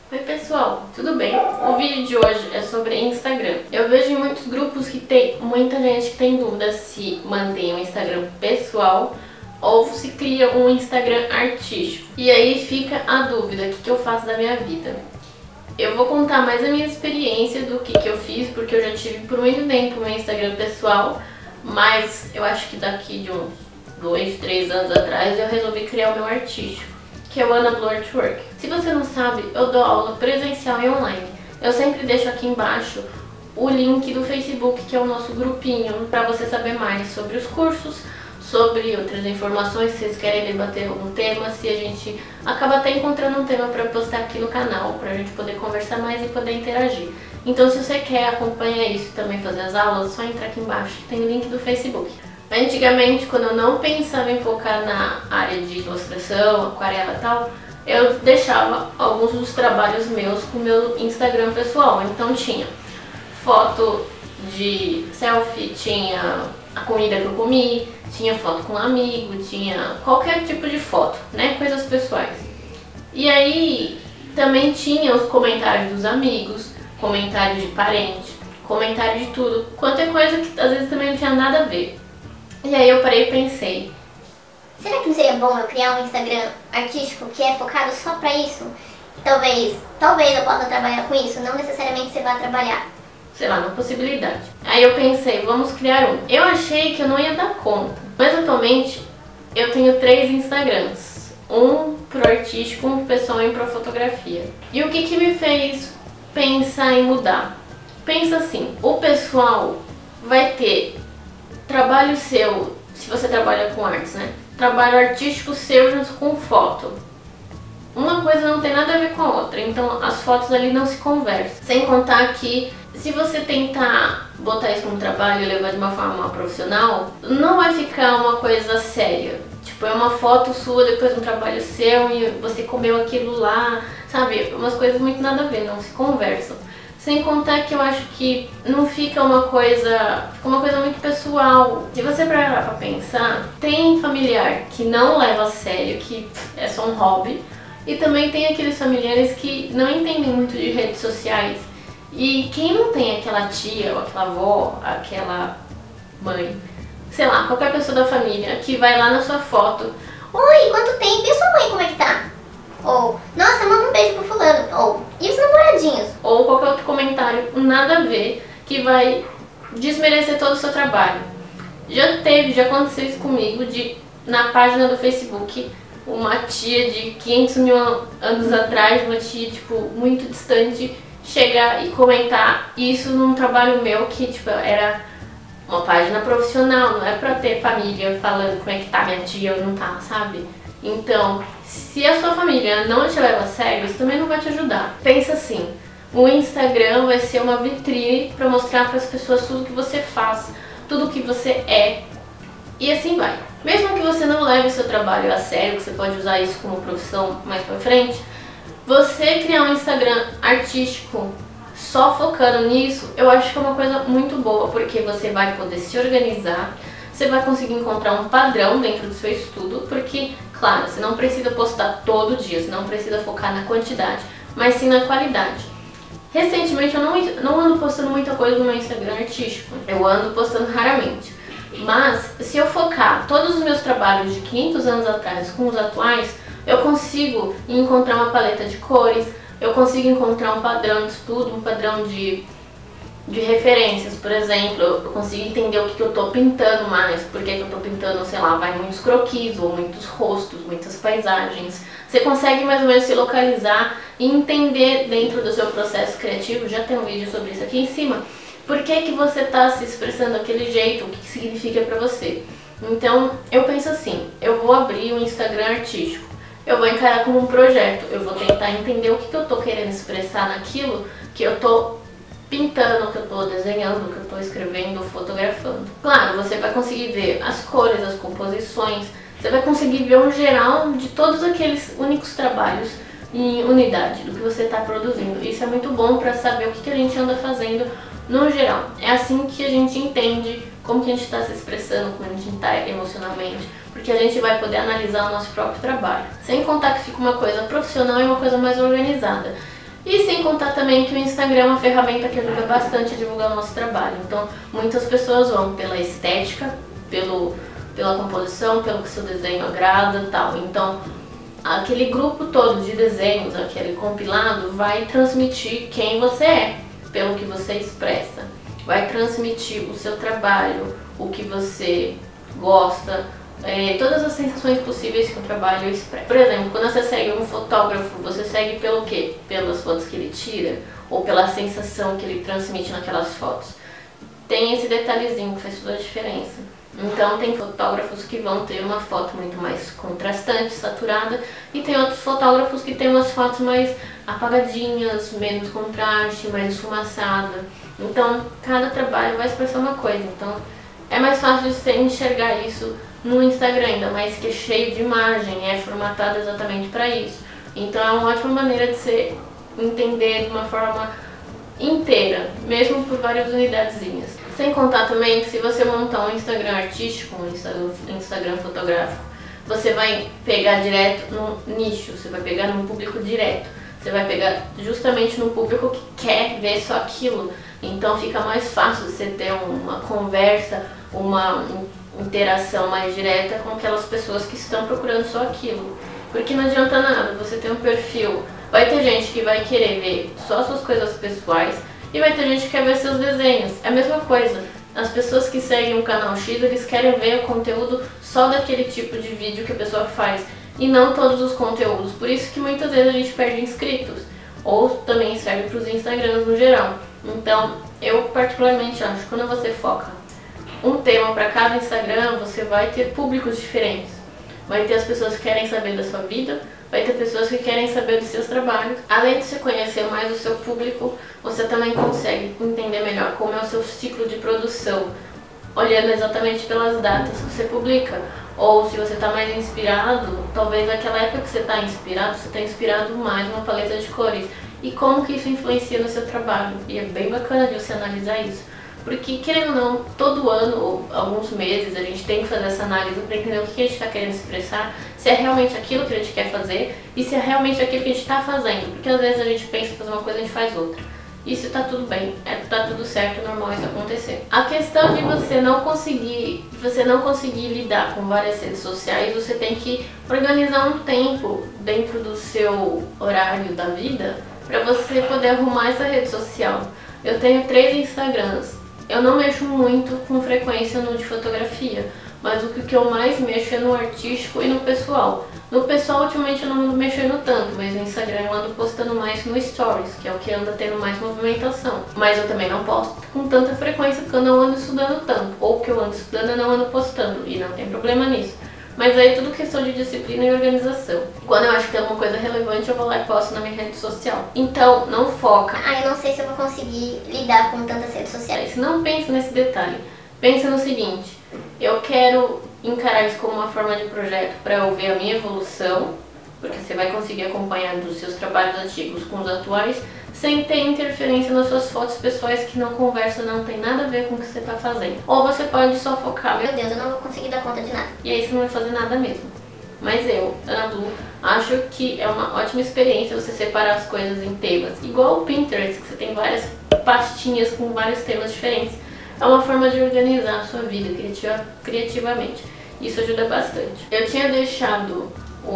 Oi pessoal, tudo bem? O vídeo de hoje é sobre Instagram. Eu vejo em muitos grupos que tem muita gente que tem dúvida se mantém um Instagram pessoal ou se cria um Instagram artístico. E aí fica a dúvida, o que eu faço da minha vida? Eu vou contar mais a minha experiência do que eu fiz, porque eu já tive por muito tempo meu Instagram pessoal, mas eu acho que daqui de uns 2, 3 anos atrás eu resolvi criar o meu artístico, que é o Ana Blur Twerk. Se você não sabe, eu dou aula presencial e online. Eu sempre deixo aqui embaixo o link do Facebook, que é o nosso grupinho, para você saber mais sobre os cursos, sobre outras informações, se vocês querem debater algum tema, se a gente acaba até encontrando um tema para postar aqui no canal, para a gente poder conversar mais e poder interagir. Então se você quer acompanhar isso e também fazer as aulas, é só entrar aqui embaixo que tem o link do Facebook. Antigamente, quando eu não pensava em focar na área de ilustração, aquarela e tal, eu deixava alguns dos trabalhos meus com o meu Instagram pessoal. Então tinha foto de selfie, tinha a comida que eu comi, tinha foto com um amigo, tinha qualquer tipo de foto, né? Coisas pessoais. E aí também tinha os comentários dos amigos, comentários de parente, comentário de tudo, quanto é coisa que às vezes também não tinha nada a ver. E aí eu parei e pensei, será que não seria bom eu criar um Instagram artístico que é focado só pra isso? Talvez eu possa trabalhar com isso, não necessariamente você vai trabalhar. sei lá, uma possibilidade. Aí eu pensei, vamos criar um. Eu achei que eu não ia dar conta, mas atualmente eu tenho 3 Instagrams. Um pro artístico, um pro pessoal e um pra fotografia. E o que me fez pensar em mudar? Pensa assim, o pessoal vai ter trabalho seu, se você trabalha com artes, né? Trabalho artístico seu junto com foto. Uma coisa não tem nada a ver com a outra, então as fotos ali não se conversam. Sem contar que se você tentar botar isso como trabalho e levar de uma forma profissional, não vai ficar uma coisa séria. Tipo, é uma foto sua, depois um trabalho seu e você comeu aquilo lá, sabe? Umas coisas muito nada a ver, não se conversam. Sem contar que eu acho que não fica uma coisa muito pessoal. Se você parar pra pensar, tem familiar que não leva a sério, que é só um hobby. E também tem aqueles familiares que não entendem muito de redes sociais. E quem não tem aquela tia, ou aquela avó, aquela mãe, sei lá, qualquer pessoa da família que vai lá na sua foto. Oi, quanto tempo? E a sua mãe, como é que tá? Ou, nossa, manda um beijo pro fulano. Ou, e os namoradinhos? Ou qualquer outro comentário, nada a ver, que vai desmerecer todo o seu trabalho. Já aconteceu isso comigo, na página do Facebook, uma tia de 500 mil anos atrás, uma tia, tipo, muito distante, chegar e comentar isso num trabalho meu que, tipo, era uma página profissional, não é pra ter família falando como é que tá minha tia ou não tá, sabe? Então, se a sua família não te leva a sério, isso também não vai te ajudar. Pensa assim, o Instagram vai ser uma vitrine para mostrar para as pessoas tudo que você faz, tudo que você é, e assim vai. Mesmo que você não leve o seu trabalho a sério, que você pode usar isso como profissão mais pra frente, você criar um Instagram artístico só focando nisso, eu acho que é uma coisa muito boa, porque você vai poder se organizar, você vai conseguir encontrar um padrão dentro do seu estudo, porque, claro, você não precisa postar todo dia, você não precisa focar na quantidade, mas sim na qualidade. Recentemente eu não ando postando muita coisa no meu Instagram artístico, eu ando postando raramente. Mas se eu focar todos os meus trabalhos de 500 anos atrás com os atuais, eu consigo encontrar uma paleta de cores, eu consigo encontrar um padrão de estudo, um padrão de referências, por exemplo, eu consigo entender o que eu tô pintando mais, porque eu tô pintando, sei lá, vai muitos croquis, ou muitos rostos, muitas paisagens. Você consegue mais ou menos se localizar e entender dentro do seu processo criativo, já tem um vídeo sobre isso aqui em cima, por que você tá se expressando daquele jeito, o que significa pra você. Então, eu penso assim, eu vou abrir um Instagram artístico, eu vou encarar como um projeto, eu vou tentar entender o que eu tô querendo expressar naquilo que eu tô pintando, que eu tô desenhando, que eu tô escrevendo, fotografando. Claro, você vai conseguir ver as cores, as composições, você vai conseguir ver um geral de todos aqueles únicos trabalhos em unidade do que você está produzindo. Isso é muito bom para saber o que a gente anda fazendo no geral. É assim que a gente entende como que a gente está se expressando, como a gente está emocionalmente, porque a gente vai poder analisar o nosso próprio trabalho. Sem contar que fica uma coisa profissional e uma coisa mais organizada. E sem contar também que o Instagram é uma ferramenta que ajuda bastante a divulgar o nosso trabalho. Então, muitas pessoas vão pela estética, pela composição, pelo que seu desenho agrada e tal. Então, aquele grupo todo de desenhos, aquele compilado, vai transmitir quem você é, pelo que você expressa. Vai transmitir o seu trabalho, o que você gosta, todas as sensações possíveis que o trabalho expressa. Por exemplo, quando você segue um fotógrafo, você segue pelo quê? Pelas fotos que ele tira ou pela sensação que ele transmite naquelas fotos. Tem esse detalhezinho que faz toda a diferença. Então tem fotógrafos que vão ter uma foto muito mais contrastante, saturada, e tem outros fotógrafos que tem umas fotos mais apagadinhas, menos contraste, mais esfumaçada. Então cada trabalho vai expressar uma coisa. Então é mais fácil de você enxergar isso no Instagram, ainda mais que é cheio de imagem, é formatado exatamente para isso. Então é uma ótima maneira de você entender de uma forma inteira, mesmo por várias unidadezinhas. Sem contar também que se você montar um Instagram artístico, um Instagram fotográfico, você vai pegar direto no nicho, você vai pegar num público direto. Você vai pegar justamente no público que quer ver só aquilo. Então fica mais fácil você ter uma conversa, uma interação mais direta com aquelas pessoas que estão procurando só aquilo. Porque não adianta nada você ter um perfil. Vai ter gente que vai querer ver só suas coisas pessoais e vai ter gente que quer ver seus desenhos. É a mesma coisa. As pessoas que seguem um canal X, eles querem ver o conteúdo só daquele tipo de vídeo que a pessoa faz e não todos os conteúdos. Por isso que muitas vezes a gente perde inscritos. Ou também serve para os Instagrams no geral. Então, eu particularmente acho que quando você foca um tema para cada Instagram, você vai ter públicos diferentes. Vai ter as pessoas que querem saber da sua vida, vai ter pessoas que querem saber dos seus trabalhos. Além de você conhecer mais o seu público, você também consegue entender melhor como é o seu ciclo de produção, olhando exatamente pelas datas que você publica. Ou se você está mais inspirado, talvez naquela época que você está inspirado, você está inspirado mais numa paleta de cores. E como que isso influencia no seu trabalho. E é bem bacana de você analisar isso. Porque, querendo ou não, todo ano ou alguns meses a gente tem que fazer essa análise para entender o que a gente está querendo expressar, se é realmente aquilo que a gente quer fazer e se é realmente aquilo que a gente está fazendo. Porque às vezes a gente pensa em fazer uma coisa e a gente faz outra. Isso tá tudo bem, tá tudo certo, é normal isso acontecer. A questão de você não conseguir lidar com várias redes sociais, você tem que organizar um tempo dentro do seu horário da vida para você poder arrumar essa rede social. Eu tenho 3 Instagrams. Eu não mexo muito com frequência no de fotografia, mas o que eu mais mexo é no artístico e no pessoal. No pessoal, ultimamente eu não ando mexendo tanto, mas no Instagram eu ando postando mais no Stories, que é o que anda tendo mais movimentação. Mas eu também não posto com tanta frequência porque eu não ando estudando tanto, ou que eu ando estudando eu não ando postando, e não tem problema nisso. Mas aí é tudo questão de disciplina e organização. Quando eu acho que tem alguma coisa relevante, eu vou lá e posto na minha rede social. Então, não foca. Eu não sei se eu vou conseguir lidar com tantas redes sociais. Não pense nesse detalhe. Pensa no seguinte, eu quero encarar isso como uma forma de projeto para eu ver a minha evolução, porque você vai conseguir acompanhar dos seus trabalhos antigos com os atuais, sem ter interferência nas suas fotos pessoais que não conversam, não tem nada a ver com o que você está fazendo. Ou você pode só focar. Meu Deus, eu não vou conseguir dar conta de nada. E aí você não vai fazer nada mesmo. Mas eu, Ana Blue, acho que é uma ótima experiência você separar as coisas em temas. Igual o Pinterest, que você tem várias pastinhas com vários temas diferentes. É uma forma de organizar a sua vida criativamente. Isso ajuda bastante. Eu tinha deixado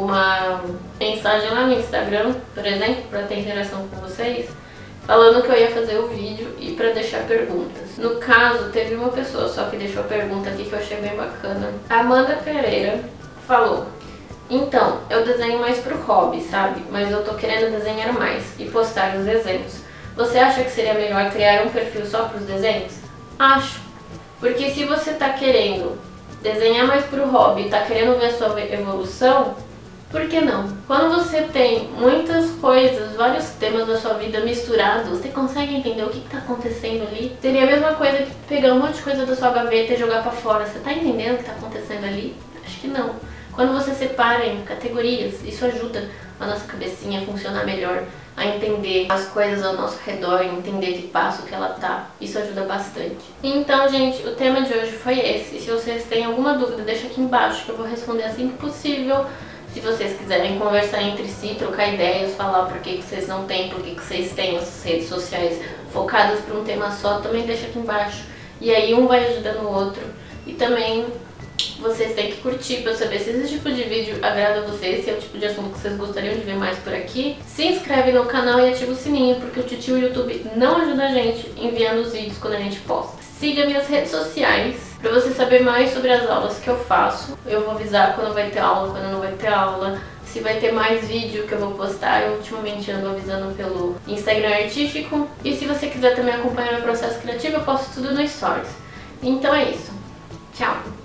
uma mensagem lá no Instagram, por exemplo, para ter interação com vocês, falando que eu ia fazer o vídeo e para deixar perguntas. No caso, teve uma pessoa só que deixou a pergunta aqui que eu achei bem bacana. A Amanda Pereira falou: então, eu desenho mais pro hobby, sabe? Mas eu tô querendo desenhar mais e postar os desenhos. Você acha que seria melhor criar um perfil só pros desenhos? Acho. Porque se você tá querendo desenhar mais pro hobby e tá querendo ver a sua evolução, por que não? Quando você tem muitas coisas, vários temas da sua vida misturados, você consegue entender o que tá acontecendo ali? Seria a mesma coisa que pegar um monte de coisa da sua gaveta e jogar pra fora. Você tá entendendo o que tá acontecendo ali? Acho que não. Quando você separa em categorias, isso ajuda a nossa cabecinha a funcionar melhor, a entender as coisas ao nosso redor, entender que passo que ela tá. Isso ajuda bastante. Então, gente, o tema de hoje foi esse. Se vocês têm alguma dúvida, deixa aqui embaixo que eu vou responder assim que possível. Se vocês quiserem conversar entre si, trocar ideias, falar por que vocês não têm, por que vocês têm as redes sociais focadas para um tema só, também deixa aqui embaixo. E aí um vai ajudando o outro. E também vocês têm que curtir para saber se esse tipo de vídeo agrada a vocês, se é o tipo de assunto que vocês gostariam de ver mais por aqui. Se inscreve no canal e ativa o sininho, porque o titio YouTube não ajuda a gente enviando os vídeos quando a gente posta. Siga minhas redes sociais para você saber mais sobre as aulas que eu faço. Eu vou avisar quando vai ter aula, quando não vai ter aula, se vai ter mais vídeo que eu vou postar. Eu ultimamente ando avisando pelo Instagram artístico. E se você quiser também acompanhar meu processo criativo, eu posto tudo no Stories. Então é isso. Tchau!